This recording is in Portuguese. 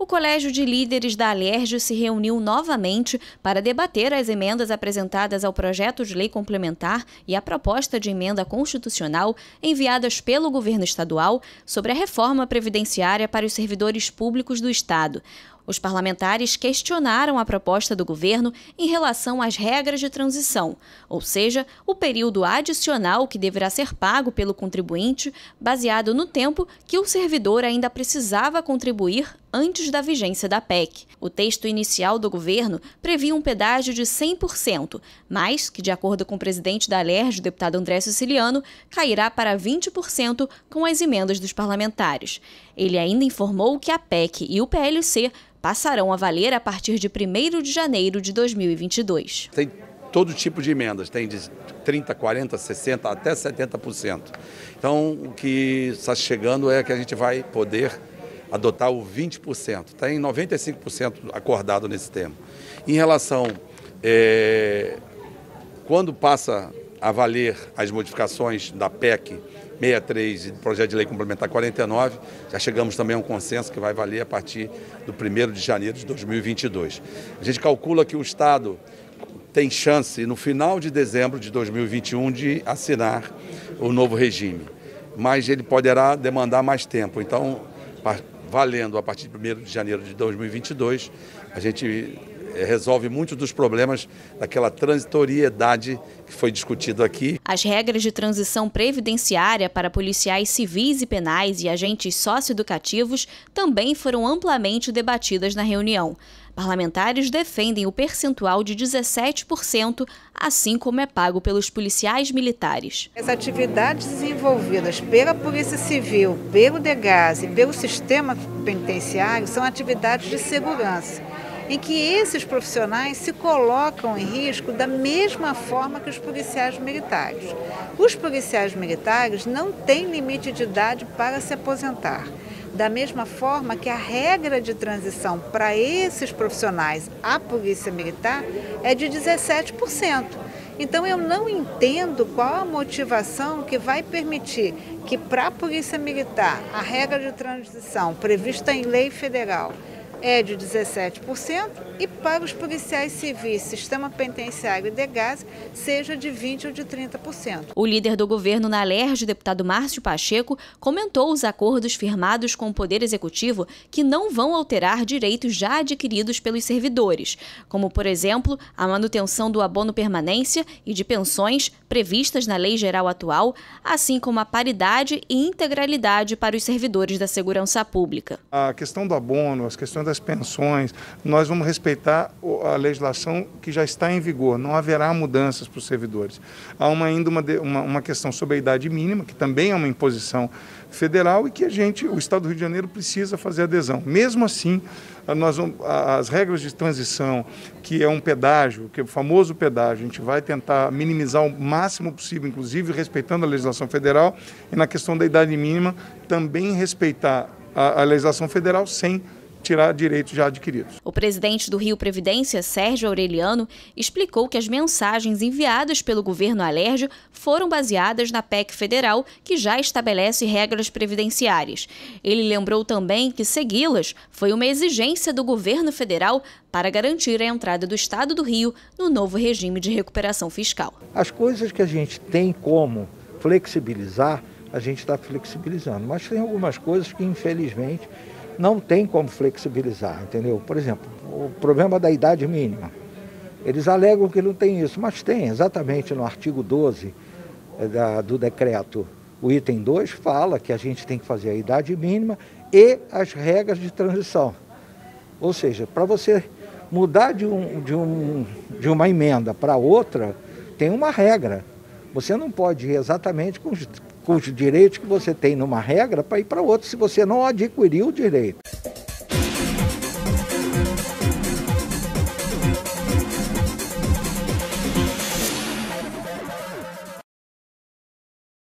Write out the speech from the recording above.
o Colégio de Líderes da Alerj se reuniu novamente para debater as emendas apresentadas ao projeto de lei complementar e à proposta de emenda constitucional enviadas pelo governo estadual sobre a reforma previdenciária para os servidores públicos do Estado. Os parlamentares questionaram a proposta do governo em relação às regras de transição, ou seja, o período adicional que deverá ser pago pelo contribuinte, baseado no tempo que o servidor ainda precisava contribuir antes da vigência da PEC. O texto inicial do governo previa um pedágio de 100%, mas que, de acordo com o presidente da Alerj, o deputado André Siciliano, cairá para 20% com as emendas dos parlamentares. Ele ainda informou que a PEC e o PLC passarão a valer a partir de 1º de janeiro de 2022. Tem todo tipo de emendas, tem de 30%, 40%, 60%, até 70%. Então, o que está chegando é que a gente vai poder adotar o 20%. Tem 95% acordado nesse tema. Em relação, quando passa a valer as modificações da PEC 63 e do projeto de lei complementar 49, já chegamos também a um consenso que vai valer a partir do 1º de janeiro de 2022. A gente calcula que o Estado tem chance, no final de dezembro de 2021, de assinar o novo regime, mas ele poderá demandar mais tempo. Então, valendo a partir de 1º de janeiro de 2022, a gente resolve muitos dos problemas daquela transitoriedade que foi discutido aqui. As regras de transição previdenciária para policiais civis e penais e agentes socioeducativos também foram amplamente debatidas na reunião. Parlamentares defendem o percentual de 17%, assim como é pago pelos policiais militares. As atividades desenvolvidas pela Polícia Civil, pelo DEGAS e pelo sistema penitenciário são atividades de segurança, em que esses profissionais se colocam em risco da mesma forma que os policiais militares. Os policiais militares não têm limite de idade para se aposentar. Da mesma forma que a regra de transição para esses profissionais, a Polícia Militar, é de 17%. Então eu não entendo qual a motivação que vai permitir que para a Polícia Militar a regra de transição prevista em lei federal é de 17% e para os policiais civis, sistema penitenciário e DEGAS, seja de 20% ou de 30%. O líder do governo na Alerj, deputado Márcio Pacheco, comentou os acordos firmados com o Poder Executivo que não vão alterar direitos já adquiridos pelos servidores, como, por exemplo, a manutenção do abono permanência e de pensões previstas na Lei Geral atual, assim como a paridade e integralidade para os servidores da segurança pública. A questão do abono, as questões das pensões, nós vamos respeitar a legislação que já está em vigor, não haverá mudanças para os servidores. Há ainda uma questão sobre a idade mínima, que também é uma imposição federal e que o Estado do Rio de Janeiro precisa fazer adesão. Mesmo assim, as regras de transição, que é um pedágio, que é o famoso pedágio, a gente vai tentar minimizar o máximo possível, inclusive respeitando a legislação federal, e na questão da idade mínima, também respeitar a legislação federal sem tirar direitos já adquiridos. O presidente do Rio Previdência, Sérgio Aureliano, explicou que as mensagens enviadas pelo governo Alerj foram baseadas na PEC federal, que já estabelece regras previdenciárias. Ele lembrou também que segui-las foi uma exigência do governo federal para garantir a entrada do Estado do Rio no novo regime de recuperação fiscal. As coisas que a gente tem como flexibilizar, a gente está flexibilizando, mas tem algumas coisas que, infelizmente, não tem como flexibilizar, entendeu? Por exemplo, o problema da idade mínima. Eles alegam que não tem isso, mas tem, exatamente no artigo 12 do decreto, o item 2 fala que a gente tem que fazer a idade mínima e as regras de transição. Ou seja, para você mudar de uma emenda para outra, tem uma regra. Você não pode ir exatamente com os direitos que você tem numa regra para ir para outra, se você não adquiriu o direito.